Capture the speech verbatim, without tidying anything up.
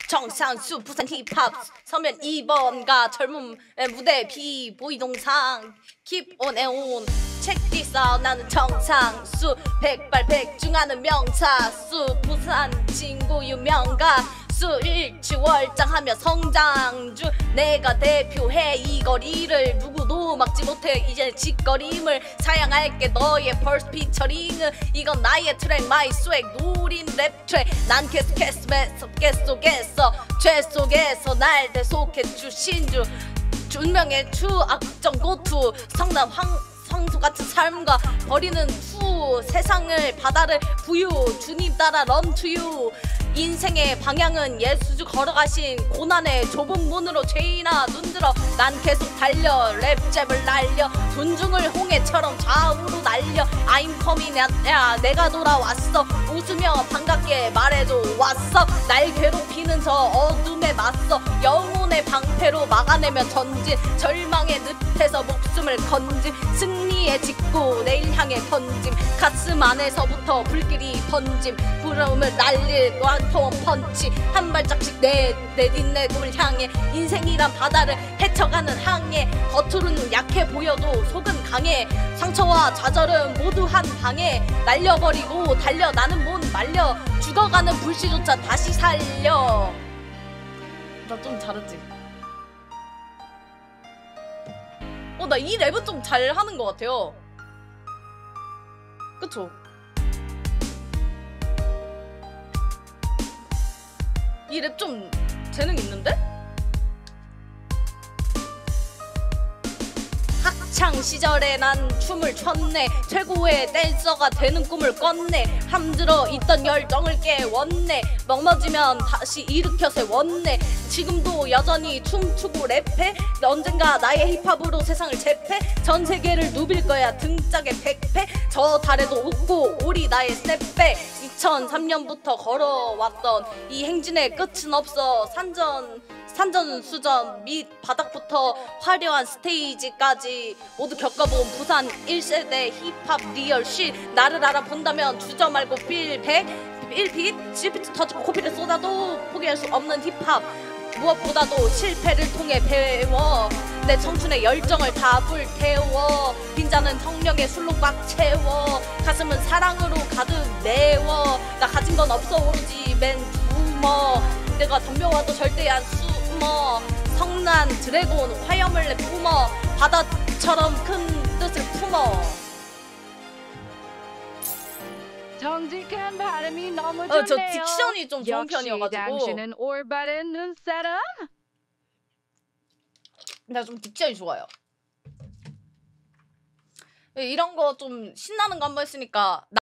정상수 부산 힙합 서면 이 번가 젊음의 무대 비보이 동상 Keep on and on Check this out 나는 정상수 백발백중하는 명사수 부산 친구 유명가 수 일치월장하며 성장주 내가 대표해 이 거리를 누구도 막지 못해 이제 직거림을 사양할게 너의 펄스 피처링은 이건 나의 트랙 마이 스웩 노린 랩 트랙 난 계속해서 계속해서 죄 속에서 날 대속해 주신 주 운명의 추악정 고투 성남 황 성수 같은 삶과 버리는 투 세상을 바다를 부유 주님 따라 run to you 인생의 방향은 예수주 걸어가신 고난의 좁은 문으로 죄인아 눈들어 난 계속 달려 랩잽을 날려 존중을 홍해처럼 좌우로 날려 I'm coming 야 내가 돌아왔어 웃으며 반갑게 말해줘 왔어 날 괴롭히는 저 어둠에 맞서 영혼의 방패로 막아내며 전진 절망의 늪에서 목숨을 건짐 승리의 직구 내일 향해 번짐 가슴 안에서부터 불길이 번짐 부러움을 날릴 완통 펀치 한 발짝씩 내 내딛네 꿈을 향해 인생이란 바다를 헤쳐가는 항해 겉으로는 약해 보여도 속은 강해 상처와 좌절은 모두 한 방에 날려버리고 달려 나는 못 말려 죽어가는 불씨조차 다시 살려. 나 좀 잘했지? 어, 나 이 랩은 좀 잘하는 것 같아요. 그쵸? 이 랩 좀 재능 있는데? 학창 시절에 난 춤을 췄네 최고의 댄서가 되는 꿈을 꿨네 함들어 있던 열정을 깨웠네 넘어지면 다시 일으켜 세웠네 지금도 여전히 춤추고 랩해 언젠가 나의 힙합으로 세상을 제패 전 세계를 누빌 거야 등짝에 백패 저 달에도 웃고 우리 나의 스냅백 이천삼 년부터 걸어왔던 이 행진의 끝은 없어 산전 산전수전 및 바닥부터 화려한 스테이지까지 모두 겪어본 부산 일 세대 힙합 리얼 쉿 나를 알아본다면 주저 말고 필백 일핏 지피트 터지고 코피를 쏟아도 포기할 수 없는 힙합 무엇보다도 실패를 통해 배워 내 청춘의 열정을 다 불태워 빈자는 성령의 술로 꽉 채워 가슴은 사랑으로 가득 메워 나 가진 건 없어 오로지 맨투머 내가 덤벼와도 절대 안 숨어 성난 드래곤 화염을 뿜어 바다처럼 큰 뜻을 품어. 정직한 발음이 너무 좋네요. 어, 저 딕션이 좀 좋은 편이어가지고 당신은 올바른 눈사람? 나 좀 딕션이 좋아요. 이런 거 좀 신나는 거 한번 했으니까